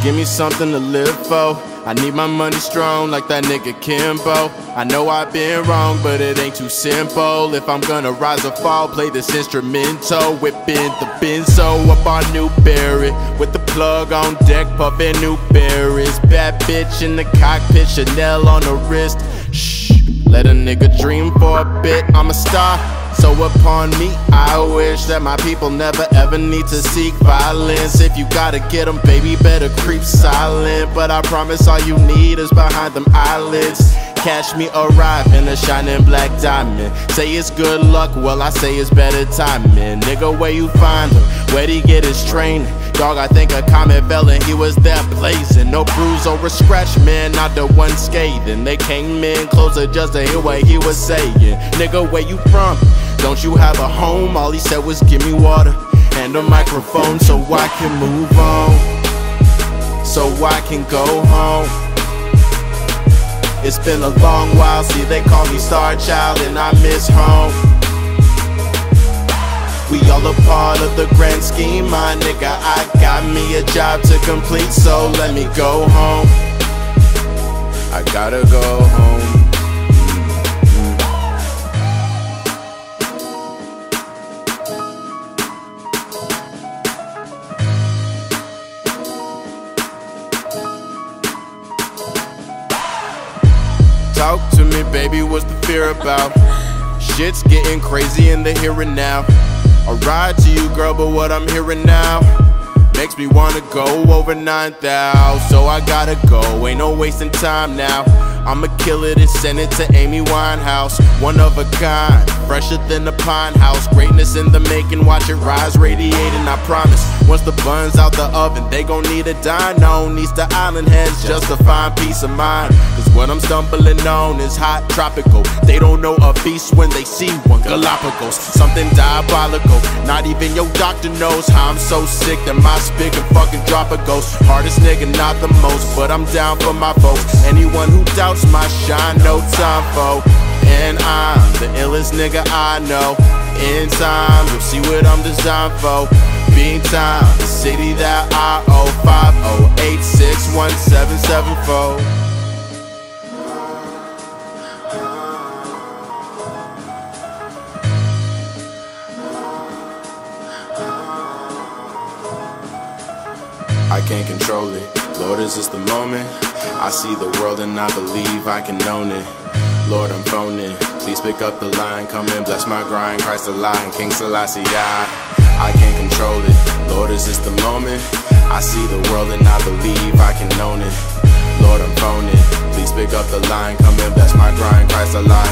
give me something to live for. I need my money strong like that nigga Kimbo. I know I've been wrong, but it ain't too simple. If I'm gonna rise or fall, play this instrumental. Whipping the benzo up on Newberry, with the plug on deck, puffin' new berries. Bad bitch in the cockpit, Chanel on the wrist. Shh, let a nigga dream for a bit. I'm a star, so upon me I wish that my people never ever need to seek violence. If you gotta get them, baby, better creep silent. But I promise all you need is behind them eyelids. Catch me arrive in a shining black diamond. Say it's good luck, well I say it's better timing. Nigga, where you find him? Where'd he get his training? Dog, I think a comet fell and he was there blazing. No bruise or a scratch, man, not the one scathing. They came in closer just to hear what he was saying. Nigga, where you from? Don't you have a home? All he said was give me water and a microphone so I can move on, so I can go home. It's been a long while, see they call me Star Child and I miss home. We all a part of the grand scheme, my nigga. I got me a job to complete, so let me go home. I gotta go home. Talk to me, baby, what's the fear about? Shit's getting crazy in the here and now. I ride to you, girl, but what I'm hearing now makes me wanna go over 9,000. So I gotta go, ain't no wasting time now. I'ma kill it and send it to Amy Winehouse. One of a kind, fresher than the pine house. Greatness in the making, watch it rise, radiating, I promise. Once the bun's out the oven, they gon' need a dino. Easter Island heads just to find peace of mind. Cause what I'm stumbling on is hot tropical. They don't know a beast when they see one. Galapagos, something diabolical. Not even your doctor knows how I'm so sick that my spit can fucking drop a ghost. Hardest nigga, not the most, but I'm down for my folks. Anyone who doubts my shine, no time for. And I'm the illest nigga I know. In time, you'll see what I'm designed for. Being time, the city that I owe. 50861774. I can't control it, Lord, is this the moment? I see the world and I believe I can own it. Lord, I'm phoning, please pick up the line. Come and bless my grind, Christ alive, King Selassie I can't control it, Lord, is this the moment? I see the world and I believe I can own it. Lord, I'm phoning, please pick up the line. Come and bless my grind, Christ alive.